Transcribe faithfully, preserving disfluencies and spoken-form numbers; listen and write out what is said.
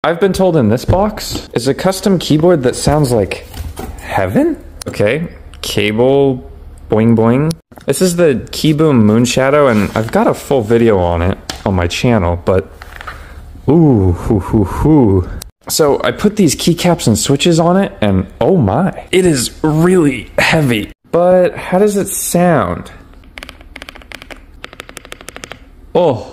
I've been told in this box is a custom keyboard that sounds like heaven? Okay, cable, boing boing. This is the Keyboom Moonshadow, and I've got a full video on it on my channel, but ooh, hoo, hoo, hoo. So I put these keycaps and switches on it, and oh my, it is really heavy. But how does it sound? Oh,